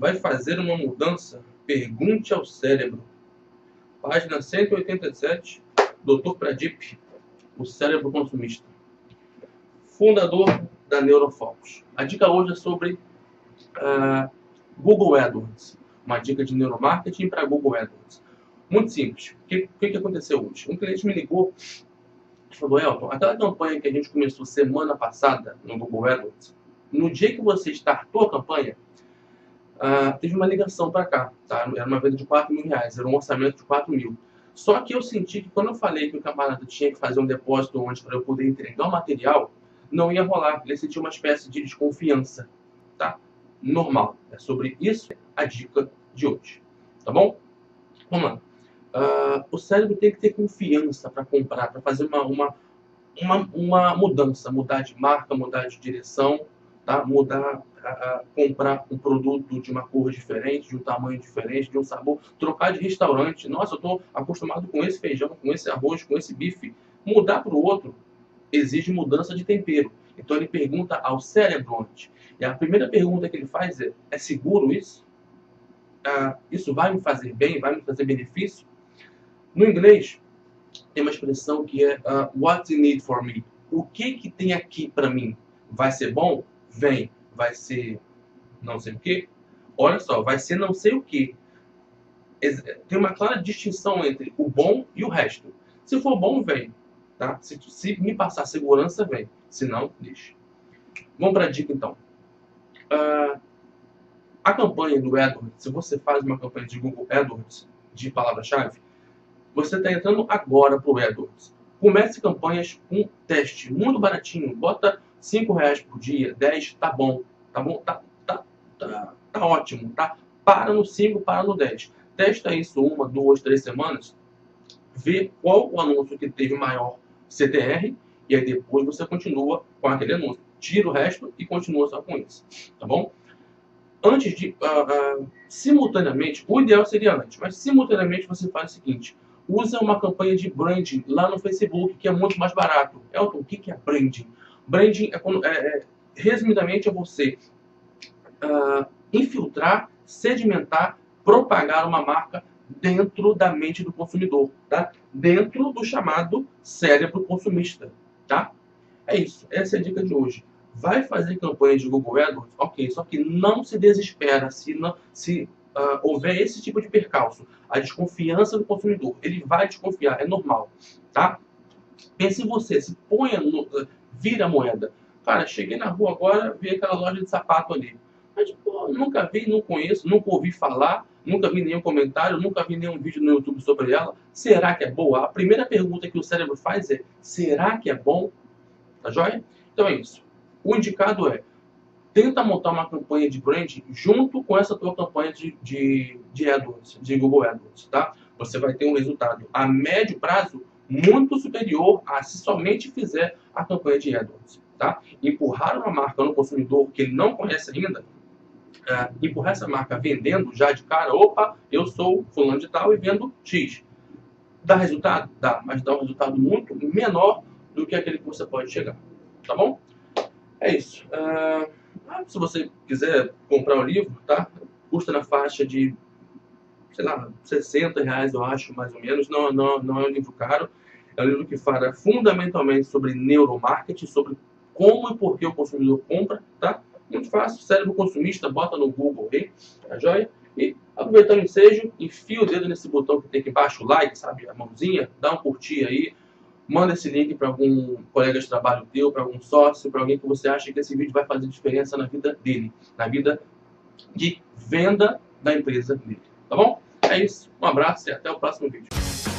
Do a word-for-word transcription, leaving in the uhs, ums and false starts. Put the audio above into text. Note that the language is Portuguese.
vai fazer uma mudança? Pergunte ao cérebro. Página cento e oitenta e sete, doutor Pradip, o cérebro consumista. Fundador da Neurofocus. A dica hoje é sobre uh, Google AdWords. Uma dica de neuromarketing para Google AdWords. Muito simples. O que, que, que aconteceu hoje? Um cliente me ligou e falou: Elton, aquela campanha que a gente começou semana passada no Google AdWords, no dia que você startou a campanha, uh, teve uma ligação para cá. Tá? Era uma venda de quatro mil reais, era um orçamento de quatro mil. Só que eu senti que quando eu falei que o camarada tinha que fazer um depósito antes para eu poder entregar o material, não ia rolar. Ele sentiu uma espécie de desconfiança. Tá? Normal. É sobre isso a dica de hoje. Tá bom? Vamos lá. Uh, o cérebro tem que ter confiança para comprar, para fazer uma, uma, uma, uma mudança, mudar de marca, mudar de direção, tá? Mudar, uh, comprar um produto de uma cor diferente, de um tamanho diferente, de um sabor, trocar de restaurante. Nossa, eu estou acostumado com esse feijão, com esse arroz, com esse bife. Mudar para o outro exige mudança de tempero. Então ele pergunta ao cérebro antes. E a primeira pergunta que ele faz é: é seguro isso? Uh, isso vai me fazer bem? Vai me trazer benefício? No inglês, tem uma expressão que é uh, what's in it for me? O que que tem aqui para mim? Vai ser bom? Vem. Vai ser não sei o que? Olha só, vai ser não sei o que. Tem uma clara distinção entre o bom e o resto. Se for bom, vem. Tá? Se, se me passar segurança, vem. Se não, deixa. Vamos para a dica, então. Uh, a campanha do AdWords, se você faz uma campanha de Google AdWords de palavra-chave, você está entrando agora para o AdWords. Comece campanhas com teste, muito baratinho. Bota cinco reais por dia, dez, tá bom. Tá bom? Tá, tá, tá, tá ótimo, tá? Para no cinco, para no dez. Testa isso uma, duas, três semanas. Vê qual o anúncio que teve maior C T R. E aí depois você continua com aquele anúncio. Tira o resto e continua só com isso. Tá bom? Antes de... Uh, uh, simultaneamente, o ideal seria antes, mas simultaneamente você faz o seguinte: usa uma campanha de branding lá no Facebook, que é muito mais barato. Elton, o que é branding? Branding, é, quando, é, é resumidamente, é você uh, infiltrar, sedimentar, propagar uma marca dentro da mente do consumidor, tá? Dentro do chamado cérebro consumista, tá? É isso, essa é a dica de hoje. Vai fazer campanha de Google AdWords? Ok, só que não se desespera se, não, se uh, houver esse tipo de percalço. A desconfiança do consumidor, ele vai desconfiar, é normal, tá? Pense em você, se ponha, no, uh, vira a moeda. Cara, cheguei na rua agora, vi aquela loja de sapato ali. Mas, pô, nunca vi, não conheço, nunca ouvi falar, nunca vi nenhum comentário, nunca vi nenhum vídeo no YouTube sobre ela. Será que é boa? A primeira pergunta que o cérebro faz é: será que é bom? Tá joia? Então é isso. O indicado é: tenta montar uma campanha de branding junto com essa tua campanha de, de, de AdWords, de Google AdWords, tá? Você vai ter um resultado a médio prazo muito superior a se somente fizer a campanha de AdWords, tá? Empurrar uma marca no consumidor que ele não conhece ainda, é, empurrar essa marca vendendo já de cara: opa, eu sou fulano de tal e vendo X. Dá resultado? Dá, mas dá um resultado muito menor do que aquele que você pode chegar, tá bom? É isso. Uh, se você quiser comprar o livro, tá? Custa na faixa de, sei lá, sessenta reais, eu acho, mais ou menos. Não, não, não é um livro caro. É um livro que fala fundamentalmente sobre neuromarketing, sobre como e por que o consumidor compra, tá? Muito fácil. Cérebro consumista, bota no Google aí, tá joia? E, aproveitando o ensejo, enfia o dedo nesse botão que tem aqui embaixo, o like, sabe? A mãozinha, dá um curtir aí. Manda esse link para algum colega de trabalho teu, para algum sócio, para alguém que você acha que esse vídeo vai fazer diferença na vida dele, na vida de venda da empresa dele. Tá bom? É isso. Um abraço e até o próximo vídeo.